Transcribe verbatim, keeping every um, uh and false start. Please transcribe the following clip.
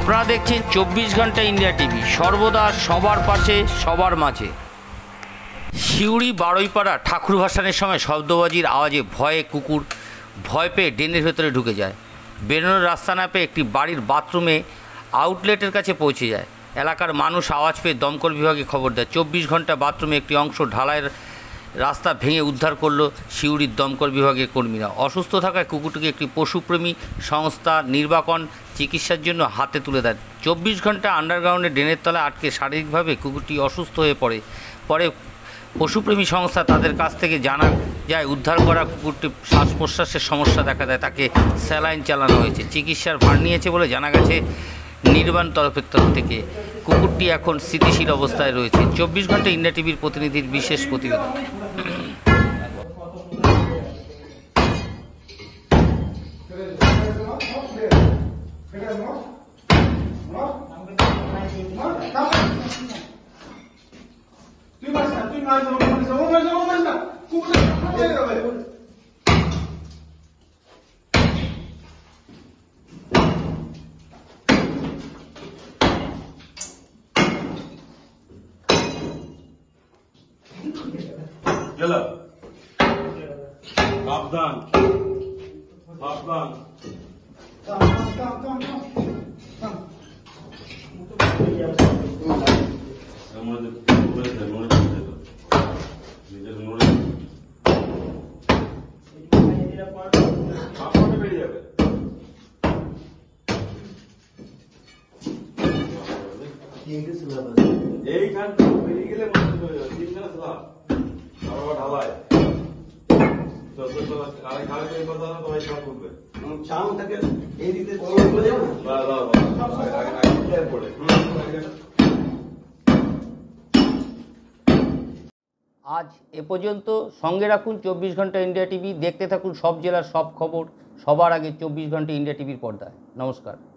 আপনারা দেখছেন চব্বিশ ঘন্টা ইন্ডিয়া টিভি, সর্বদা সবার পাশে সবার মাঝে। সিউড়ি বারুইপাড়া ঠাকুর ভাসানের সময় শব্দবাজির আওয়াজে ভয়ে কুকুর ভয় পেয়ে ড্রেনের ভেতরে ঢুকে যায়। বেরোনোর রাস্তা না পেয়ে একটি বাড়ির বাথরুমে আউটলেটের কাছে পৌঁছে যায়। এলাকার মানুষ আওয়াজ পেয়ে দমকল বিভাগে খবর দেয়। চব্বিশ ঘন্টা বাথরুমে একটি অংশ ঢালাইয়ের রাস্তা ভেঙে উদ্ধার করলো সিউড়ির দমকল বিভাগের কর্মীরা। অসুস্থ থাকায় কুকুরটিকে একটি পশুপ্রেমী সংস্থা নির্বাকন চিকিৎসার জন্য হাতে তুলে দেয়। চব্বিশ ঘন্টা আন্ডারগ্রাউন্ডে ড্রেনের তলায় আটকে শারীরিকভাবে কুকুরটি অসুস্থ হয়ে পড়ে পরে পশুপ্রেমী সংস্থা তাদের কাছ থেকে জানা যায় উদ্ধার করা কুকুরটি শ্বাস প্রশ্বাসের সমস্যা দেখা দেয়, তাকে স্যালাইন চালানো হয়েছে। চিকিৎসার ভার নিয়েছে বলে জানা গেছে নির্বাণ তরফের তরফ থেকে। কুকুরটি এখন স্থিতিশীল অবস্থায় রয়েছে। চব্বিশ ঘন্টা ইন্ডিয়া টিভির প্রতিনিধির বিশেষ প্রতিবেদন। Yalla. Kaptan. Kaptan. Tamam, tamam, tamam, tamam. Amade nore de nore de to. Nije nore. Kaptan bedi jabe. Yenge syllabus. Ei kan bedi gele mane hoye. Tinna syllabus. ঢালাই আজ এ পর্যন্ত। সঙ্গে রাখুন চব্বিশ ঘন্টা ইন্ডিয়া টিভি। দেখতে থাকুন সব জেলার সব খবর সবার আগে চব্বিশ ঘন্টা ইন্ডিয়া টিভির পর্দায়। নমস্কার।